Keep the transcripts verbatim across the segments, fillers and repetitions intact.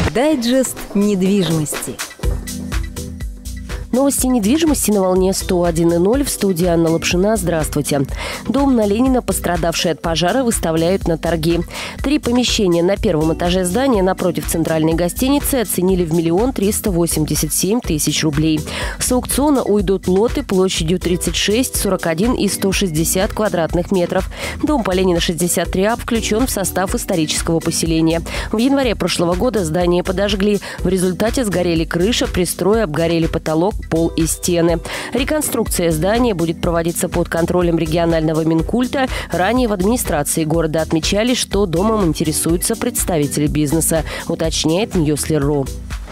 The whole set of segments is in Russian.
Дайджест недвижимости. Новости недвижимости на волне сто один и ноль. В студии Анна Лапшина. Здравствуйте. Дом на Ленина, пострадавший от пожара, выставляют на торги. Три помещения на первом этаже здания напротив центральной гостиницы оценили в миллион триста восемьдесят семь тысяч рублей. С аукциона уйдут лоты площадью тридцать шесть, сорок один и сто шестьдесят квадратных метров. Дом по Ленина шестьдесят три А включен в состав исторического поселения. В январе прошлого года здание подожгли. В результате сгорели крыша, пристрой, обгорели потолок, пол и стены. Реконструкция здания будет проводиться под контролем регионального Минкульта. Ранее в администрации города отмечали, что домом интересуются представители бизнеса, уточняет Ньюслер точка ру.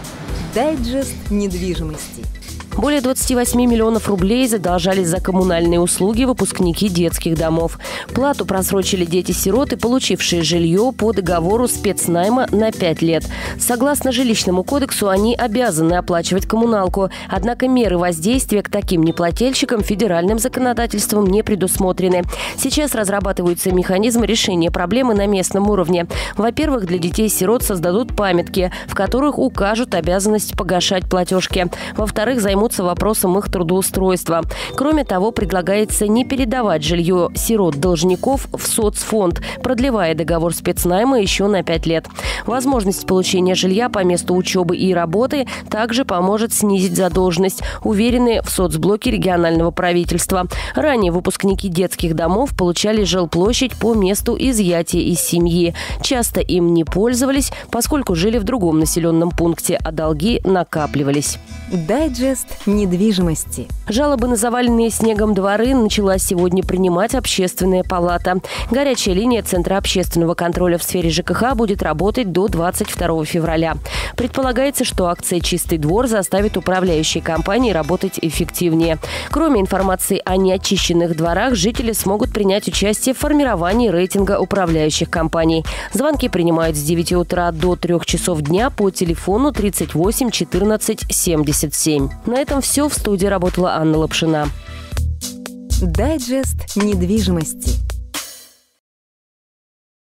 Дайджест недвижимости. Более двадцати восьми миллионов рублей задолжались за коммунальные услуги выпускники детских домов. Плату просрочили дети-сироты, получившие жилье по договору спецнайма на пять лет. Согласно жилищному кодексу, они обязаны оплачивать коммуналку. Однако меры воздействия к таким неплательщикам федеральным законодательством не предусмотрены. Сейчас разрабатываются механизмы решения проблемы на местном уровне. Во-первых, для детей-сирот создадут памятки, в которых укажут обязанность погашать платежки. Во-вторых, займутся вопросом их трудоустройства. Кроме того, предлагается не передавать жилье сирот-должников в соцфонд, продлевая договор спецнайма еще на пять лет. Возможность получения жилья по месту учебы и работы также поможет снизить задолженность, уверены в соцблоке регионального правительства. Ранее выпускники детских домов получали жилплощадь по месту изъятия из семьи. Часто им не пользовались, поскольку жили в другом населенном пункте, а долги накапливались. Дайджест недвижимости. Жалобы на заваленные снегом дворы начала сегодня принимать Общественная палата. Горячая линия Центра общественного контроля в сфере ЖКХ будет работать до двадцать второго февраля. Предполагается, что акция «Чистый двор» заставит управляющие компании работать эффективнее. Кроме информации о неочищенных дворах, жители смогут принять участие в формировании рейтинга управляющих компаний. Звонки принимают с девяти утра до трёх часов дня по телефону тридцать восемь четырнадцать семьдесят семь. На этом все. В студии работала Анна Лапшина. Дайджест недвижимости.